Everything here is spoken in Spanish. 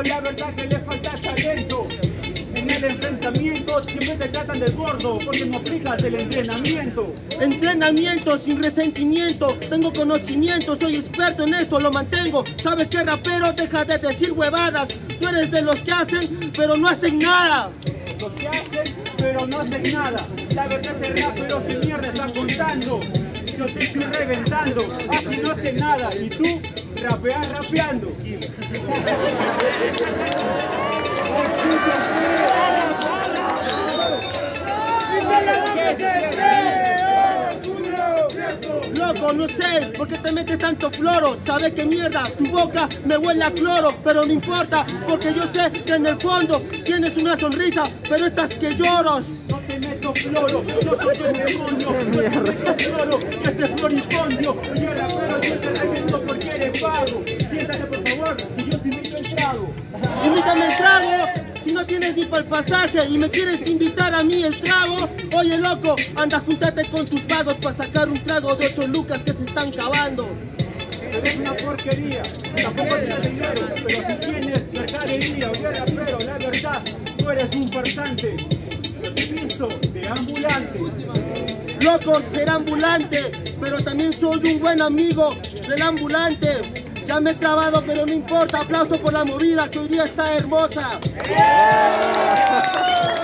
rapero, la verdad que le falta talento. En el enfrentamiento siempre te tratan de gordo porque no aplicas el entrenamiento. Entrenamiento sin resentimiento, tengo conocimiento, soy experto en esto, lo mantengo. ¿Sabes qué, rapero? Deja de decir huevadas. Tú eres de los que hacen, pero no hacen nada. Los que hacen, pero no hacen nada. La verdad es que rapero que mierda están contando. Yo te estoy reventando, así no hace nada. Y tú rapeas rapeando. Loco, no sé por qué te metes tanto floro. Sabes que mierda, tu boca me huele a cloro. Pero no importa, porque yo sé que en el fondo tienes una sonrisa, pero estás que lloros. No te meto floro, yo soy un demonio. No te meto floro, que este floripondio. Oye, rapero, yo te revento porque eres vago. Siéntate por favor y yo te invito el trago. Invítame el trago. Si no tienes ni para el pasaje y me quieres invitar a mí el trago, oye loco, anda, júntate con tus vagos para sacar un trago de 8 lucas que se están cavando. Eres una porquería, tampoco tienes dinero, pero si tienes mercadería, oye rapero, la verdad, tú eres un farsante. Yo te he visto de ambulante. Loco, será ambulante, pero también soy un buen amigo del ambulante. Ya me he trabado, pero no importa. Aplauso por la movida que hoy día está hermosa.